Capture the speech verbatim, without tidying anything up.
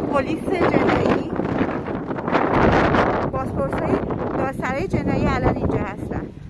پلیس جنایی، بازپرسای دادسرای جنایی الان اینجا هستن.